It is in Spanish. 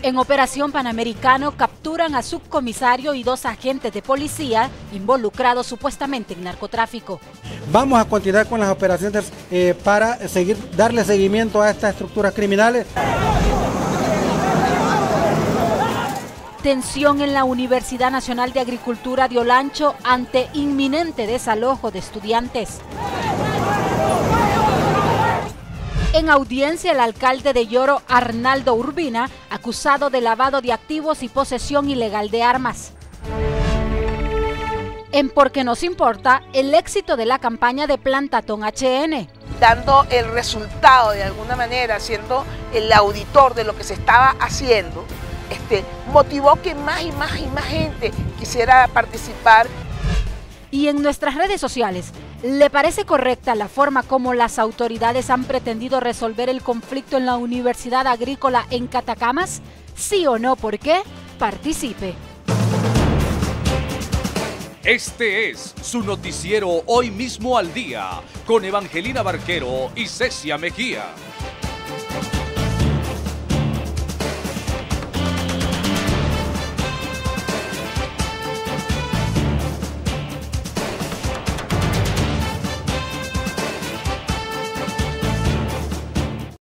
En Operación Panamericano capturan a subcomisario y 2 agentes de policía involucrados supuestamente en narcotráfico. Vamos a continuar con las operaciones para darle seguimiento a estas estructuras criminales. Tensión en la Universidad Nacional de Agricultura de Olancho ante inminente desalojo de estudiantes. En audiencia, el alcalde de Yoro, Arnaldo Urbina, acusado de lavado de activos y posesión ilegal de armas. En Porque Nos Importa, el éxito de la campaña de Plantatón HN. Dando el resultado de alguna manera, siendo el auditor de lo que se estaba haciendo, motivó que más y más gente quisiera participar. Y en nuestras redes sociales, ¿le parece correcta la forma como las autoridades han pretendido resolver el conflicto en la Universidad Agrícola en Catacamas? ¿Sí o no? ¿Por qué? Participe. Este es su noticiero Hoy Mismo al Día, con Evangelina Barquero y Cecia Mejía.